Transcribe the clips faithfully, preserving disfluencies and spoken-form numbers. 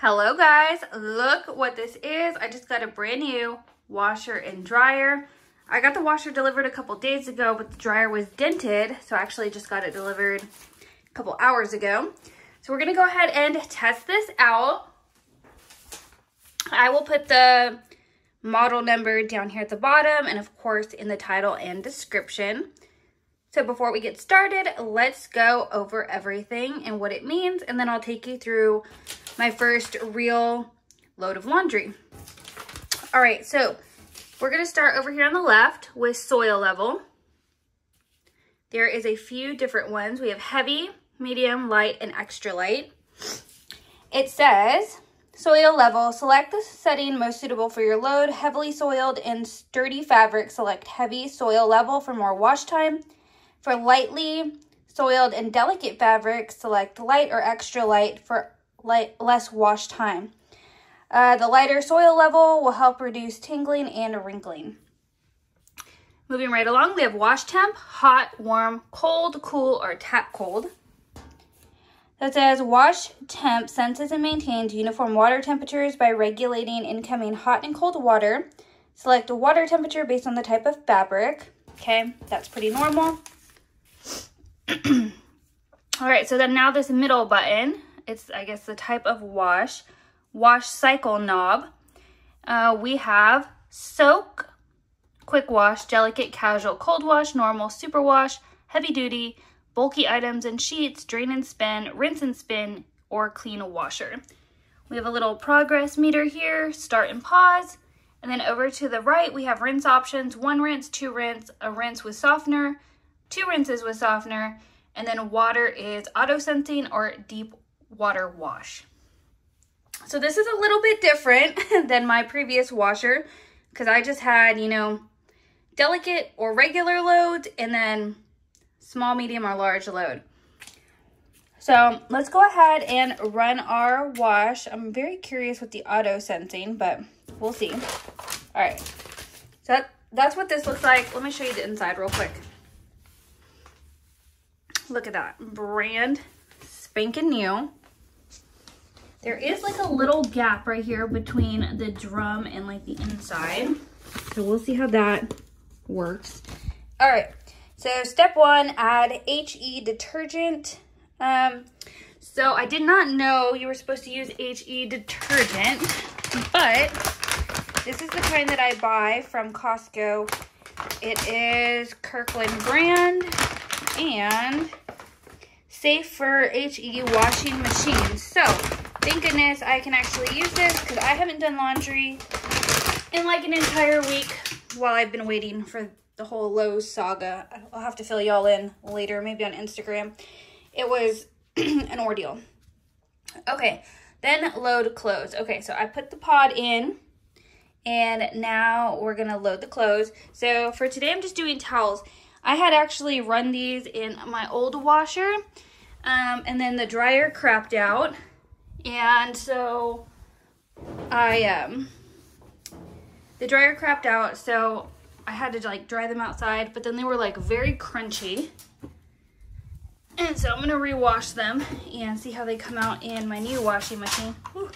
Hello guys, look what this is. I just got a brand new washer and dryer. I got the washer delivered a couple days ago, but the dryer was dented, so I actually just got it delivered a couple hours ago. So we're gonna go ahead and test this out. I will put the model number down here at the bottom and of course in the title and description. So before we get started, let's go over everything and what it means, and then I'll take you through my first real load of laundry. All right, so we're gonna start over here on the left with soil level. There is a few different ones. We have heavy, medium, light, and extra light. It says, soil level, select the setting most suitable for your load. Heavily soiled and sturdy fabric, select heavy soil level for more wash time. For lightly soiled and delicate fabric, select light or extra light for light, less wash time. Uh, the lighter soil level will help reduce tingling and wrinkling. Moving right along, we have wash temp, hot, warm, cold, cool, or tap cold. That says wash temp senses and maintains uniform water temperatures by regulating incoming hot and cold water. Select a water temperature based on the type of fabric. Okay, that's pretty normal. All right, so then now this middle button, it's, I guess, the type of wash. Wash cycle knob. Uh, we have soak, quick wash, delicate, casual, cold wash, normal, super wash, heavy duty, bulky items and sheets, drain and spin, rinse and spin, or clean a washer. We have a little progress meter here, start and pause. And then over to the right, we have rinse options, one rinse, two rinse, a rinse with softener, two rinses with softener, and then water is auto sensing or deep water wash. So this is a little bit different than my previous washer because I just had, you know, delicate or regular loads and then small, medium, or large load. So let's go ahead and run our wash. I'm very curious with the auto sensing, but we'll see. All right, so that, that's what this looks like. Let me show you the inside real quick. Look at that, brand spanking new. There is like a little gap right here between the drum and like the inside. So we'll see how that works. All right, so step one, add H E detergent. Um, so I did not know you were supposed to use H E detergent, but this is the kind that I buy from Costco. It is Kirkland brand and safe for H E washing machines. So thank goodness I can actually use this because I haven't done laundry in like an entire week while I've been waiting for the whole Lowe's saga. I'll have to fill y'all in later, maybe on Instagram. It was an ordeal. Okay, then load clothes. Okay, so I put the pod in and now we're gonna load the clothes. So for today, I'm just doing towels. I had actually run these in my old washer um, and then the dryer crapped out. And so I, um, the dryer crapped out, so I had to like dry them outside, but then they were like very crunchy. And so I'm gonna rewash them and see how they come out in my new washing machine. Whew.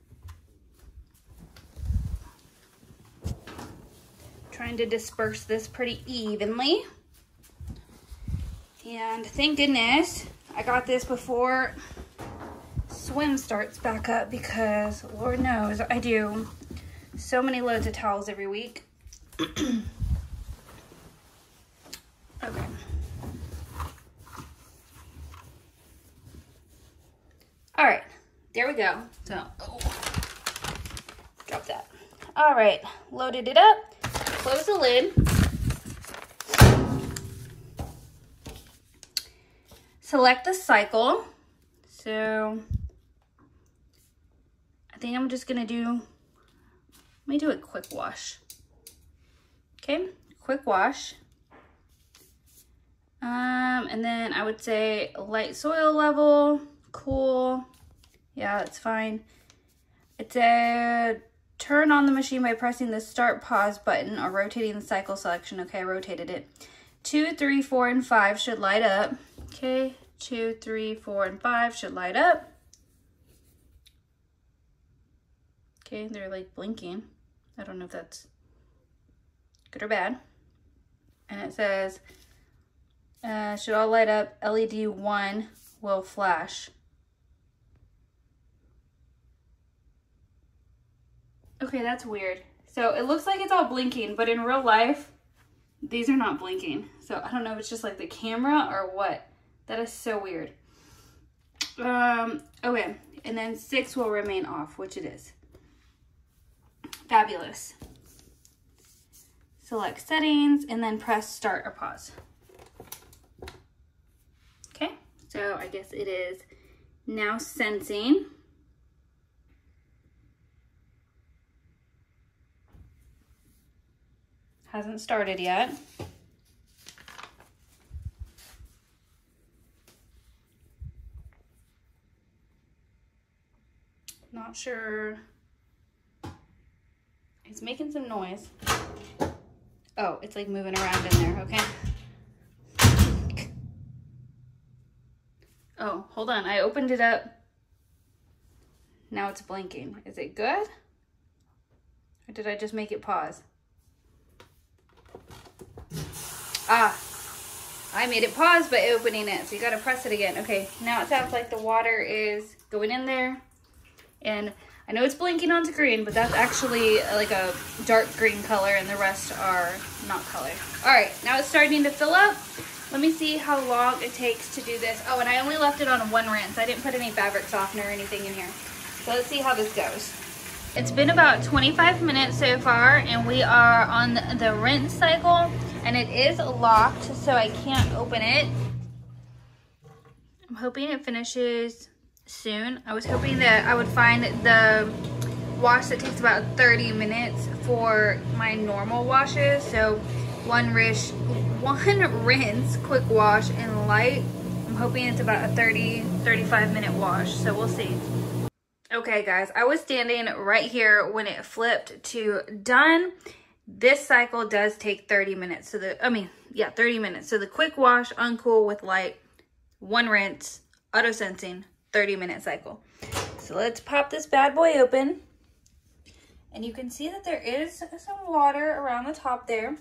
Trying to disperse this pretty evenly. And thank goodness I got this before swim starts back up because Lord knows I do so many loads of towels every week. Okay. All right, there we go. So, oh, drop that. All right, loaded it up. Close the lid. Select the cycle. So I think I'm just gonna do, let me do a quick wash. Okay, quick wash. Um, and then I would say light soil level, cool. Yeah, that's fine. It's a turn on the machine by pressing the start pause button or rotating the cycle selection. Okay, I rotated it. Two, three, four, and five should light up. Okay, two, three, four, and five should light up. Okay, they're like blinking. I don't know if that's good or bad. And it says, uh, should all light up, L E D one will flash. Okay, that's weird. So it looks like it's all blinking, but in real life, these are not blinking. So I don't know if it's just like the camera or what. That is so weird. Um, okay, and then six will remain off, which it is. Fabulous. Select settings and then press start or pause. Okay, so I guess it is now sensing. Hasn't started yet. Not sure. It's making some noise. Oh, it's like moving around in there, okay? Oh, hold on. I opened it up. Now it's blinking. Is it good? Or did I just make it pause? Ah, I made it pause by opening it, so you gotta press it again. Okay, now it sounds like the water is going in there, and I know it's blinking on screen, but that's actually like a dark green color, and the rest are not color. All right, now it's starting to fill up. Let me see how long it takes to do this. Oh, and I only left it on one rinse. I didn't put any fabric softener or anything in here. So let's see how this goes. It's been about twenty-five minutes so far, and we are on the rinse cycle. And it is locked, so I can't open it. I'm hoping it finishes soon. I was hoping that I would find the wash that takes about thirty minutes for my normal washes. So one rinse, one rinse, quick wash, and light. I'm hoping it's about a thirty, thirty-five minute wash, so we'll see. Okay guys, I was standing right here when it flipped to done. This cycle does take thirty minutes. So the, I mean, yeah, thirty minutes. So the quick wash, uncool with light, one rinse, auto sensing, thirty minute cycle. So let's pop this bad boy open. And you can see that there is some water around the top there.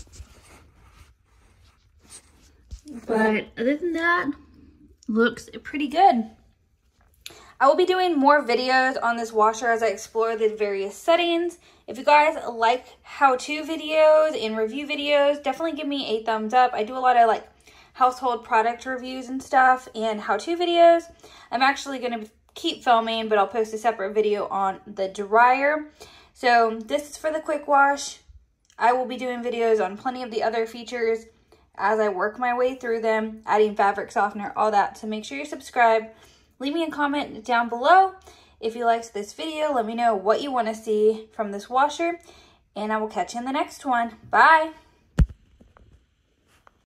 But other than that, looks pretty good. I will be doing more videos on this washer as I explore the various settings. If you guys like how-to videos and review videos, definitely give me a thumbs up. I do a lot of like household product reviews and stuff and how-to videos. I'm actually going to keep filming, but I'll post a separate video on the dryer. So this is for the quick wash. I will be doing videos on plenty of the other features as I work my way through them, adding fabric softener, all that. So make sure you're subscribed. Leave me a comment down below. If you liked this video, let me know what you want to see from this washer, and I will catch you in the next one. Bye!